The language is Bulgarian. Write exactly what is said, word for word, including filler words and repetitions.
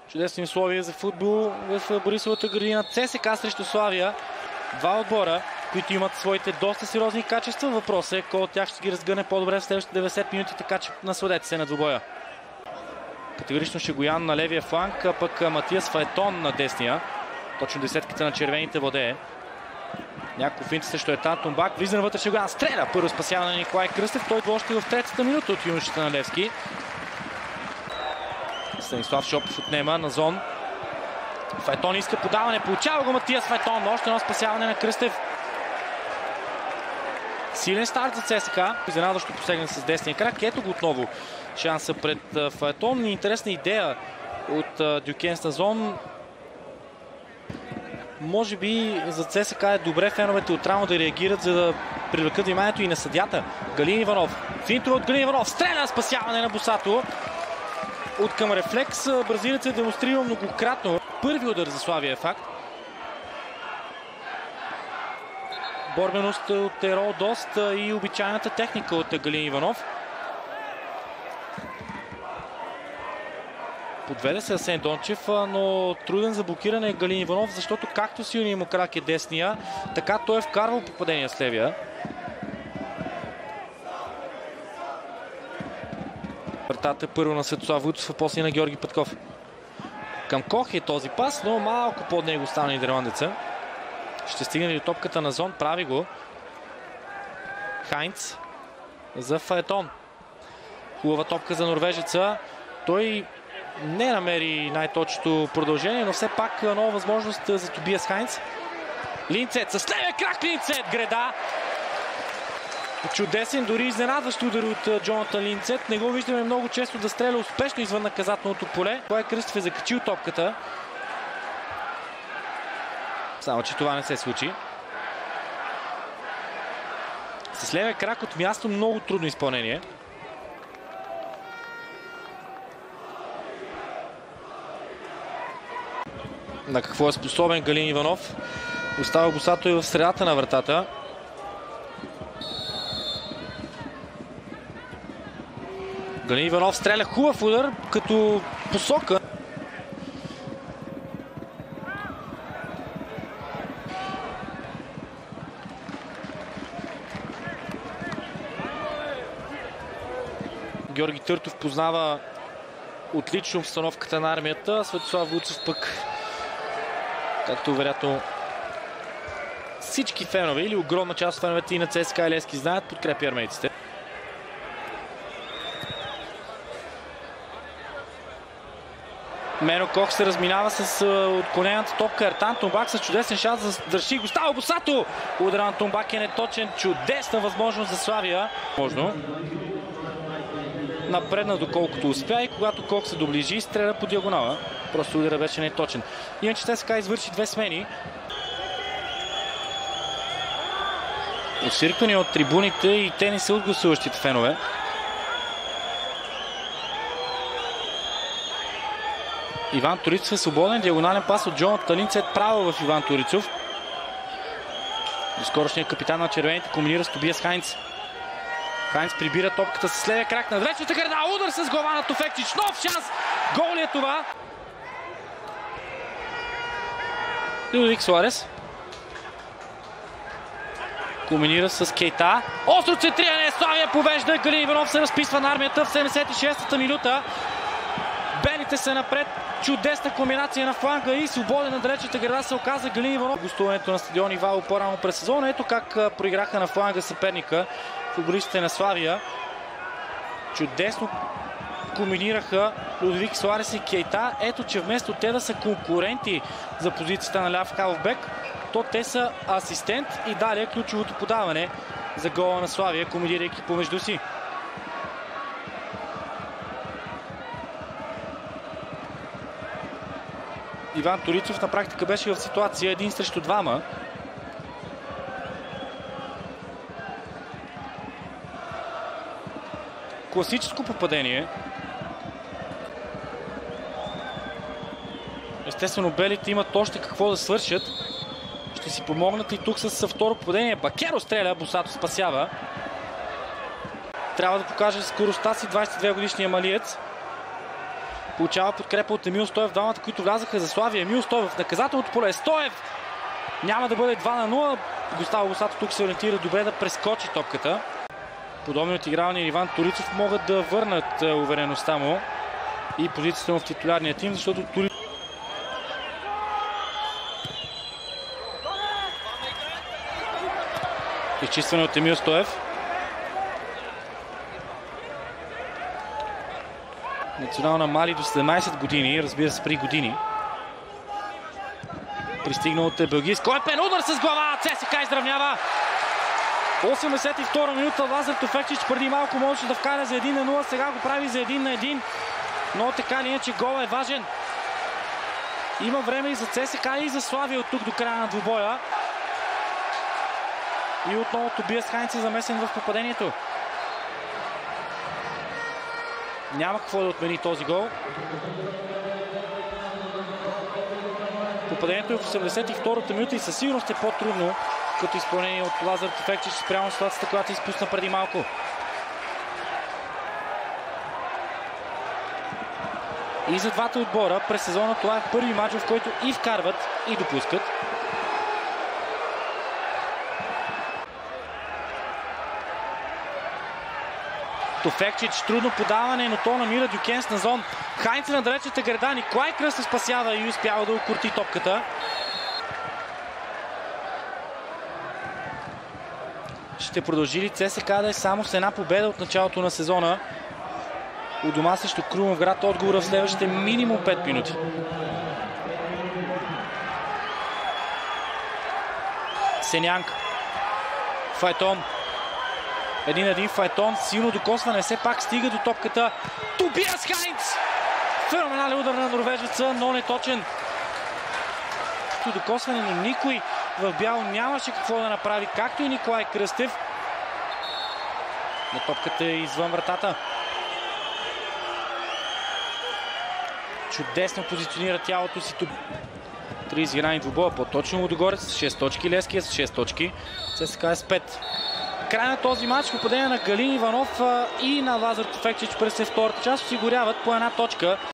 Чудесни условия за футбол в Борисовата градина. ЦСКА срещу Славия. Два отбора, които имат своите доста сериозни качества. Въпросът е кой от тях ще ги разгъне по-добре в следващите деветдесет минути, така че насладете се на двубоя. Категорично Шегоян на левия фланг, а пък Матиас Фаетон на десния. Точно десетката на червените владее. Няколко финти срещу Етан Тумбак. Влиза на вътре Шегоян. Стреля! Първо спасяване на Николай Кръстев. Той още в третата минута от юношите на Левски. Станислав Шопов отнема на зон. Фаетон иска подаване. Получава го Матиас Фаетон. Още едно спасяване на Кръстев. Силен старт за ЦСКА. Изненадващо посегне с десния крак. Ето го отново шанса пред Фаетон. Интересна идея от Дюкенс на зон. Може би за ЦСКА е добре феновете отрано да реагират, за да привлекат вниманието и на съдята. Галин Иванов. Финтове от Галин Иванов. Стреля! Спасяване на Босато. От към рефлекс. Бразилец е демонстрирал многократно. Първи удар за Славия е факт. Борбеност от Ерол Дост и обичайната техника от Галин Иванов. Подведе се Асен Дончев, но труден за блокиране е Галин Иванов, защото както силният му крак е десния, така той е вкарвал попадения с левия. Вратата първо на Светослав Вуйчов, а после на Георги Петков. Към Кох е този пас, но малко под него остана нидерландеца. Ще стигне ли топката на зон? Прави го. Хайнц за Фаетон. Хубава топка за норвежеца. Той не намери най-точното продължение, но все пак нова възможност за Тобиас Хайнц. Линцет с левия крак. Линцет греда. Чудесен, дори изненадващ удар от Джонатан Линцет. Не го виждаме много често да стреля успешно извън наказателното поле. Той Кръстев е закачил топката. Само че това не се случи. С левия крак от място много трудно изпълнение. На какво е способен Галин Иванов. Остава Босато и в средата на вратата. Галин Иванов стреля хубав удар, като посока. Георги Търтов познава отлично обстановката на армията. Светослав Вуйчов пък, както вероятно всички фенове или огромна част от феновете и на ЦСКА и Левски знаят, подкрепи армейците. Мено Кох се разминава с отклонената топка. Ертан Тумбак с чудесен шанс за да държи го. Става Босато! Удар на Тумбак е неточен. Чудесна възможност за Славия. Можно. Напредна доколкото успя и когато Кох се доближи, стреля по диагонала. Просто ударът беше неточен. Иначе ЦСКА извърши две смени. Осирквани от трибуните и те не са от гласуващите фенове. Иван Торицов е свободен. Диагонален пас от Джонатан Линцет. Право в Иван Торицов. Доскорошният капитан на червените комбинира с Тобиас Хайнц. Хайнц прибира топката с левия крак на далечната града. Удар с глава на Тофекчич. Нов шанс. Гол ли е това? Людвиг Суарес. Комбинира с Кейта. Остро центриране. Славия повежда. Галин Иванов се разписва на армията в седемдесет и шестата минута. Белите са напред. Чудесна комбинация на фланга и свободен на далечната града се оказа Галин Иванов. Гостуването на стадион Ивайло по-рано през сезона. Ето как проиграха на фланга съперника футболистите на Славия. Чудесно комбинираха Людвиг Суарес и Кейта. Ето, че вместо те да са конкуренти за позицията на ляв халфбек, то те са асистент и далее ключовото подаване за гола на Славия, комбинирайки помежду си. Иван Торицов на практика беше в ситуация един срещу двама. Класическо попадение. Естествено, белите имат още какво да свършат. Ще си помогнат и тук с второ попадение. Бакеро стреля, Босато спасява. Трябва да покаже скоростта си двадесет и две годишния малиец. Получава подкрепа от Емил Стоев, двамата, които влязаха за Славия. Емил Стоев в наказателното поле. Стоев няма да бъде два на нула. Густаво Босато тук се ориентира добре да прескочи топката. Подобни отигравания Иван Торицов могат да върнат увереността му и позицията му в титулярния тим, защото Торицов... Изчистване от Емил Стоев. Национална Мали до седемнайсет години, разбира се, при години. Пристигнал от белгийско. Епен удар с глава! ЦСКА изравнява! осемдесет и втора минута. Лазар Тофекчич преди малко можеше да вкара за един на нула, сега го прави за един на един. Но така ли иначе гол е важен. Има време и за ЦСКА и за Славия от тук до края на двубоя. И отново Тобиас Хайнц е замесен в попадението. Няма какво да отмени този гол. Попадението е в осемдесет и втората минута и със сигурност е по-трудно като изпълнение от Лазар Тофекчич спрямо ситуацията, която се изпусна преди малко. И за двата отбора през сезона това е първи мач, в който и вкарват, и допускат. Тофекчич, трудно подаване, но то намира Дюкенс на зон. Хайнц на далечната града. Николай Кръстев спасява и успява да окрути топката. Ще продължи ли ЦСКА да е само с една победа от началото на сезона? У дома срещу Крумовград отговора в следващите минимум пет минути. Сенянк. Файтон. Един-един Файтон. Силно докосване. Все пак стига до топката. Тобиас Хайнц! Феноменален удар на норвежеца, но не точен. Докосване, но никой в бяло нямаше какво да направи, както и Николай Кръстев. Но топката е извън вратата. Чудесно позиционира тялото си тук. Три изиграни двубоя, по-точно Лудогорец с шест точки, Левския с шест точки, ЦСКА е с пет. Край на този матч, попадение на Галин Иванов и на Лазар Тофекчич през втората част осигуряват по една точка.